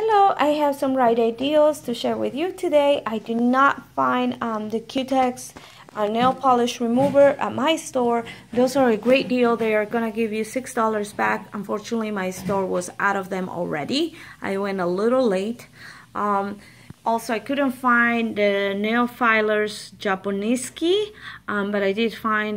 Hello, I have some Rite Aid deals to share with you today. I do not find the Q-Tex nail polish remover at my store. Those are a great deal. They are going to give you $6 back. Unfortunately, my store was out of them already. I went a little late. Also, I couldn't find the nail filers Japoneski, but I did find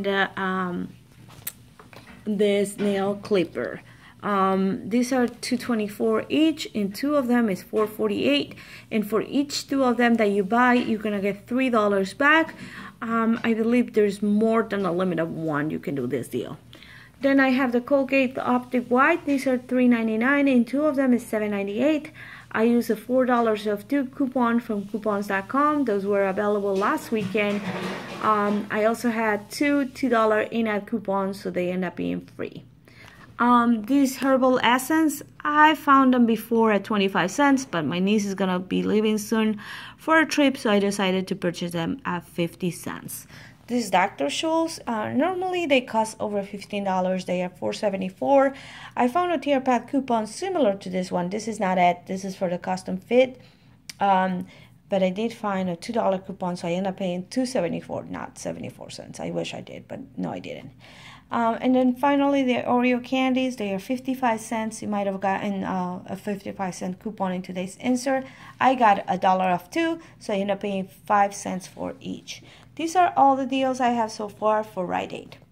this nail clipper. These are $2.24 each, and two of them is $4.48, and for each two of them that you buy, you're gonna get $3 back. I believe there's more than a limit of one. You can do this deal. Then I have the Colgate Optic White. These are $3.99, and two of them is $7.98. I used a $4 off 2 coupon from coupons.com. Those were available last weekend. I also had two $2 in-app coupons, so they end up being free. These herbal essence, I found them before at 25 cents, but my niece is gonna be leaving soon for a trip, so I decided to purchase them at 50 cents. These Dr. Scholl's, normally they cost over $15. They are $4.74. I found a Tear Path coupon similar to this one. This is not it. This is for the custom fit. But I did find a $2 coupon, so I ended up paying $2.74, not 74 cents. I wish I did, but no, I didn't. And then finally, the Oreo candies, they are 55 cents. You might have gotten a 55-cent coupon in today's insert. I got $1 off 2, so I ended up paying 5 cents for each. These are all the deals I have so far for Rite Aid.